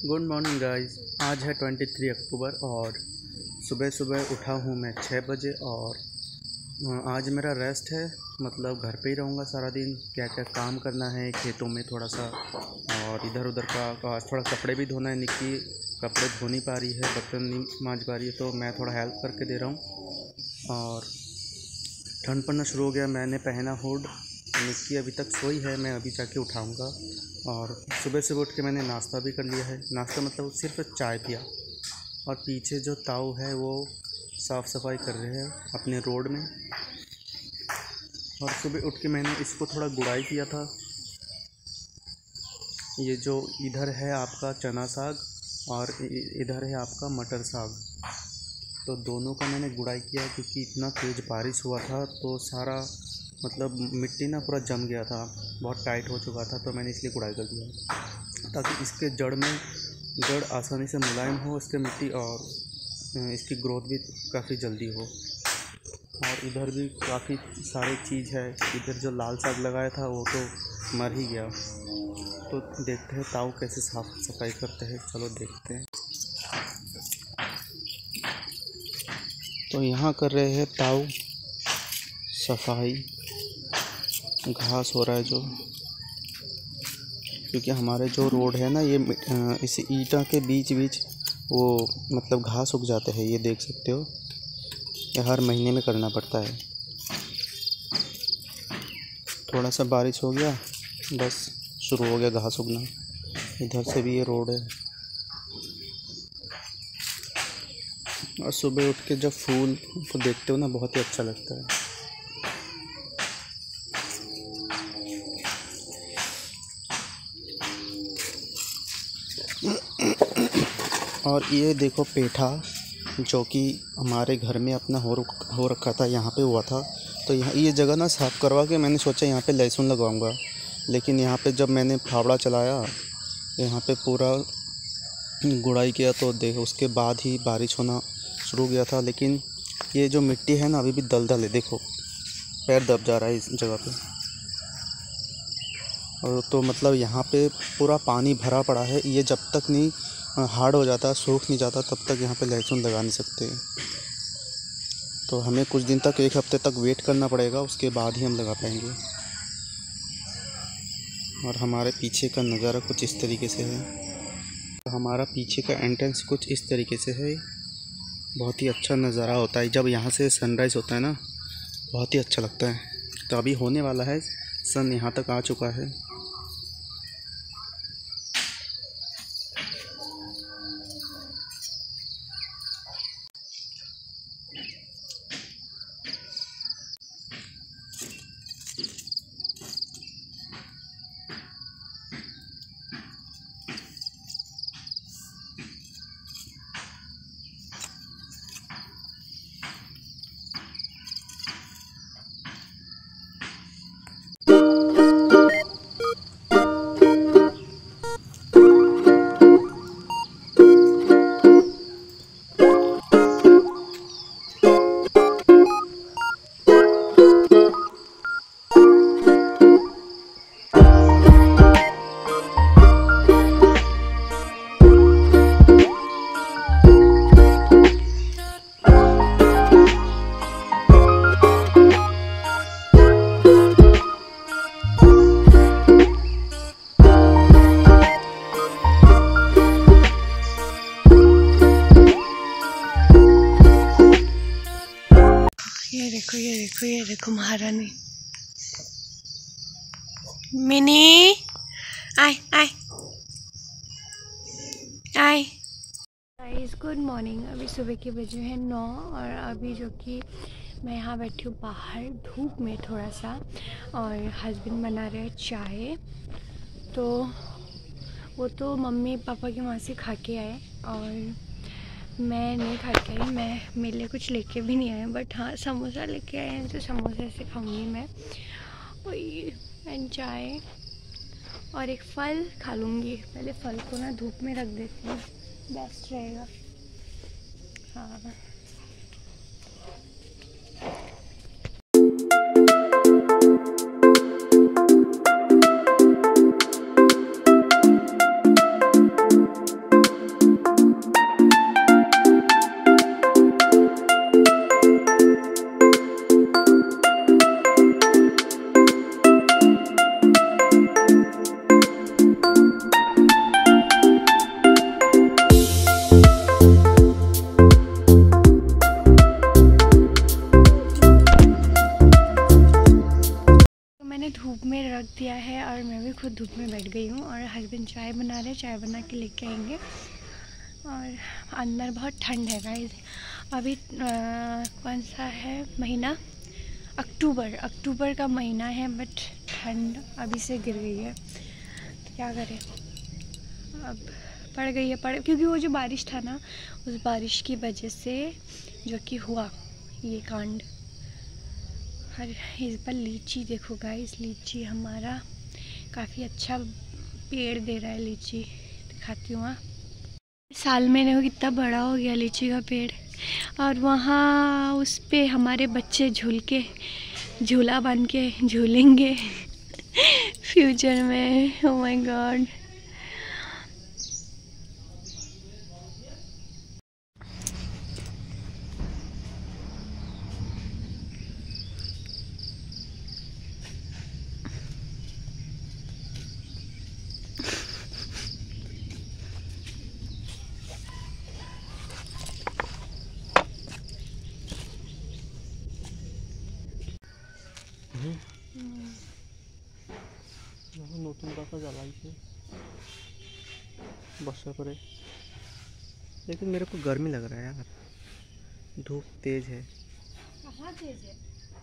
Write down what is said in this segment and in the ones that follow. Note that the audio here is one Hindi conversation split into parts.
Good morning guys. आज है 23 अक्टूबर और सुबह सुबह उठा हूँ मैं 6 बजे और आज मेरा रेस्ट है। मतलब घर पे ही रहूँगा सारा दिन। क्या क्या काम करना है खेतों में थोड़ा सा और इधर उधर का आज थोड़ा कपड़े भी धोना है। निक्की कपड़े धो नहीं पा रही है, बर्तन नहीं मांज पा रही है, तो मैं थोड़ा हेल्प करके दे रहा हूँ। और ठंड पड़ना शुरू हो गया, मैंने पहना हुड। निक्की अभी तक सोई है, मैं अभी जाके उठाऊँगा। और सुबह सुबह उठ के मैंने नाश्ता भी कर लिया है। नाश्ता मतलब सिर्फ चाय पिया। और पीछे जो ताऊ है वो साफ़ सफाई कर रहे हैं अपने रोड में। और सुबह उठ के मैंने इसको थोड़ा गुड़ाई किया था। ये जो इधर है आपका चना साग और इधर है आपका मटर साग, तो दोनों का मैंने गुड़ाई किया क्योंकि इतना तेज़ बारिश हुआ था तो सारा मतलब मिट्टी ना पूरा जम गया था, बहुत टाइट हो चुका था, तो मैंने इसलिए गुड़ाई कर दिया ताकि इसके जड़ आसानी से मुलायम हो इसके मिट्टी और इसकी ग्रोथ भी काफ़ी जल्दी हो। और इधर भी काफ़ी सारी चीज़ है। इधर जो लाल साग लगाया था वो तो मर ही गया। तो देखते हैं ताऊ कैसे साफ़ सफाई करते हैं, चलो देखते हैं। तो यहाँ कर रहे हैं ताऊ सफाई। घास हो रहा है जो, क्योंकि हमारे जो रोड है ना ये इस ईंटा के बीच बीच वो मतलब घास उग जाते हैं। ये देख सकते हो, ये हर महीने में करना पड़ता है। थोड़ा सा बारिश हो गया बस शुरू हो गया घास उगना। इधर से भी ये रोड है। और सुबह उठ के जब फूल को देखते हो ना बहुत ही अच्छा लगता है। और ये देखो पेठा जो कि हमारे घर में अपना हो रखा था, यहाँ पे हुआ था। तो यहाँ ये जगह ना साफ़ करवा के मैंने सोचा यहाँ पे लहसुन लगवाऊंगा, लेकिन यहाँ पे जब मैंने फावड़ा चलाया यहाँ पे पूरा गुड़ाई किया तो देखो उसके बाद ही बारिश होना शुरू हो गया था। लेकिन ये जो मिट्टी है ना अभी भी दलदल है, देखो पैर दब जा रहा है इस जगह पे। और तो मतलब यहाँ पे पूरा पानी भरा पड़ा है। ये जब तक नहीं हार्ड हो जाता, सूख नहीं जाता, तब तक यहाँ पे लहसुन लगा नहीं सकते। तो हमें कुछ दिन तक, 1 हफ्ते तक वेट करना पड़ेगा, उसके बाद ही हम लगा पाएंगे। और हमारे पीछे का नज़ारा कुछ इस तरीके से है। तो हमारा पीछे का एंट्रेंस कुछ इस तरीके से है। बहुत ही अच्छा नज़ारा होता है जब यहाँ से सनराइज़ होता है ना, बहुत ही अच्छा लगता है। तो अभी होने वाला है, सन यहाँ तक आ चुका है। ये देखो महारानी Mini. Hi hi hi guys, good morning. अभी सुबह के बजे हैं 9 और अभी जो कि मैं यहाँ बैठी हूँ बाहर धूप में थोड़ा सा, और हस्बैंड बना रहे हैं चाय। तो वो तो मम्मी पापा के वहाँ से खा के आए और मैं नहीं खा के आई। मैं मेरे लिए कुछ लेके भी नहीं आए, बट हाँ समोसा लेके आए हैं, तो समोसे से खाऊंगी मैं। और एंड चाय और एक फल खा लूँगी। पहले फल को ना धूप में रख देती हूँ, बेस्ट रहेगा। हाँ देखो धूप में बैठ गई हूँ और हस्बैंड चाय बना रहे हैं, चाय बना के लेके आएंगे। और अंदर बहुत ठंड है गाइस। अभी कौन सा है महीना, अक्टूबर का महीना है, बट ठंड अभी से गिर गई है। तो क्या करें, अब पड़ गई है क्योंकि वो जो बारिश था ना, उस बारिश की वजह से जो कि हुआ ये कांड। और इस पर लीची देखो गाइस, लीची हमारा काफ़ी अच्छा पेड़ दे रहा है। लीची दिखाती हूँ। हाँ, साल में देखो कितना बड़ा हो गया लीची का पेड़। और वहाँ उस पे हमारे बच्चे झूला बन के झूलेंगे फ्यूचर में। Oh my god. নতুন কথা জ্বালাইছে बरसा पड़े, लेकिन मेरे को गर्मी लग रहा है यार, धूप तेज है। कहाँ तेज है?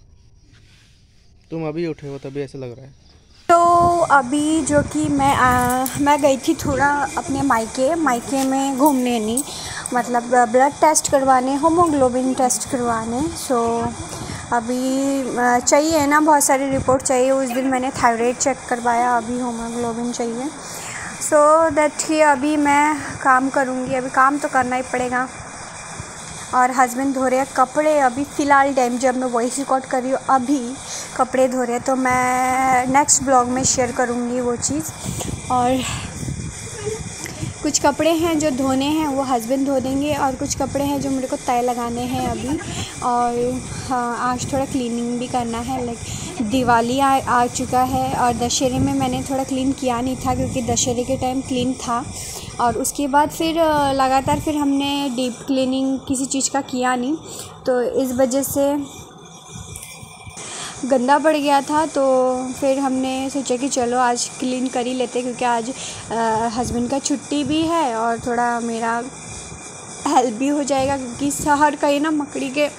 तुम अभी उठे हो तभी ऐसा लग रहा है। तो अभी जो कि मैं गई थी थोड़ा अपने मायके में घूमने, नहीं मतलब ब्लड टेस्ट करवाने, हीमोग्लोबिन टेस्ट करवाने। सो अभी चाहिए ना, बहुत सारी रिपोर्ट चाहिए। उस दिन मैंने थायराइड चेक करवाया, अभी हीमोग्लोबिन चाहिए। सो दैट ही अभी मैं काम करूँगी, अभी काम तो करना ही पड़ेगा। और हस्बैंड धो रहे हैं कपड़े अभी फ़िलहाल टाइम, जब मैं वॉइस रिकॉर्ड कर रही हूँ अभी कपड़े धो रहे हैं। तो मैं नेक्स्ट ब्लॉग में शेयर करूँगी वो चीज़। और कुछ कपड़े हैं जो धोने हैं वो हस्बैंड धो देंगे, और कुछ कपड़े हैं जो मेरे को तय लगाने हैं अभी। और हाँ, आज थोड़ा क्लीनिंग भी करना है। लाइक दिवाली आ चुका है, और दशहरे में मैंने थोड़ा क्लीन किया नहीं था क्योंकि दशहरे के टाइम क्लीन था। और उसके बाद फिर लगातार फिर हमने डीप क्लीनिंग किसी चीज़ का किया नहीं, तो इस वजह से गंदा पड़ गया था। तो फिर हमने सोचा कि चलो आज क्लीन कर ही लेते, क्योंकि आज हस्बैंड का छुट्टी भी है और थोड़ा मेरा हेल्प भी हो जाएगा, क्योंकि शहर कहीं ना मकड़ी के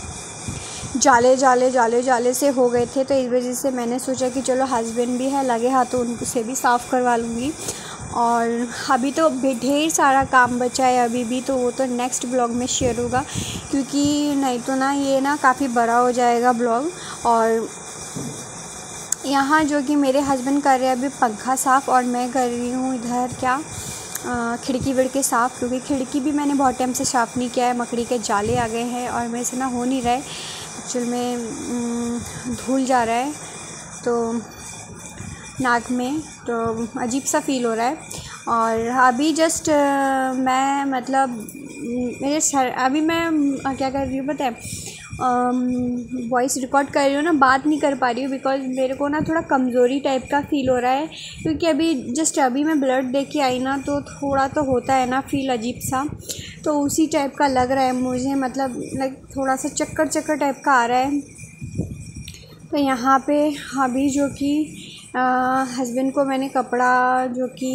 जाले से हो गए थे। तो इस वजह से मैंने सोचा कि चलो हस्बैंड भी है, लगे हाथों उनसे भी साफ़ करवा लूँगी। और अभी तो ढेर सारा काम बचा है अभी भी, तो वो तो नेक्स्ट ब्लॉग में शेयर होगा, क्योंकि नहीं तो ना ये ना काफ़ी बड़ा हो जाएगा ब्लॉग। और यहाँ जो कि मेरे हस्बैंड कर रहे हैं अभी पंखा साफ़, और मैं कर रही हूँ इधर खिड़की विड़की साफ़, क्योंकि खिड़की भी मैंने बहुत टाइम से साफ़ नहीं किया है। मकड़ी के जाले आ गए हैं और मेरे से ना हो नहीं रहा है, एक्चुअल में धूल जा रहा है तो नाक में, तो अजीब सा फ़ील हो रहा है। और अभी जस्ट मैं मतलब अभी मैं क्या कर रही हूँ पता है, वॉइस रिकॉर्ड कर रही हूँ ना, बात नहीं कर पा रही हूँ, बिकॉज़ मेरे को ना थोड़ा कमज़ोरी टाइप का फ़ील हो रहा है। क्योंकि अभी मैं ब्लड दे के आई ना, तो थोड़ा तो होता है ना फ़ील अजीब सा, तो उसी टाइप का लग रहा है मुझे, मतलब लाइक थोड़ा सा चक्कर टाइप का आ रहा है। तो यहाँ पे अभी जो कि हस्बैंड को मैंने कपड़ा जो कि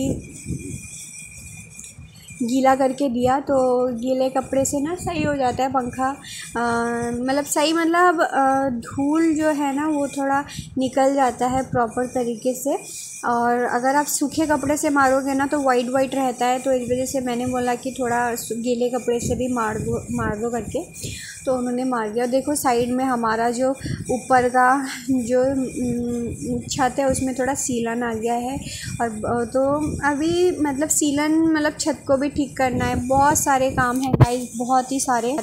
गीला करके दिया, तो गीले कपड़े से ना सही हो जाता है पंखा, मतलब सही, मतलब धूल जो है ना वो थोड़ा निकल जाता है प्रॉपर तरीके से। और अगर आप सूखे कपड़े से मारोगे ना तो वाइट रहता है, तो इस वजह से मैंने बोला कि थोड़ा गीले कपड़े से भी मार दो करके, तो उन्होंने मार दिया। देखो साइड में हमारा जो ऊपर का जो छत है उसमें थोड़ा सीलन आ गया है, और तो अभी मतलब सीलन मतलब छत को भी ठीक करना है। बहुत सारे काम हैं गाइस, बहुत ही सारे,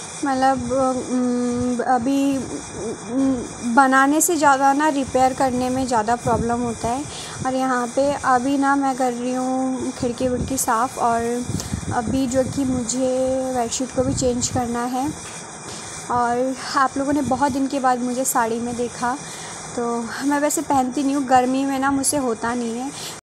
मतलब अभी बनाने से ज़्यादा ना रिपेयर करने में ज़्यादा प्रॉब्लम होता है। और यहाँ पे अभी ना मैं कर रही हूँ खिड़की विड़की साफ़, और अभी जो कि मुझे बेडशीट को भी चेंज करना है। और आप लोगों ने बहुत दिन के बाद मुझे साड़ी में देखा, तो मैं वैसे पहनती नहीं हूँ, गर्मी में ना मुझसे होता नहीं है।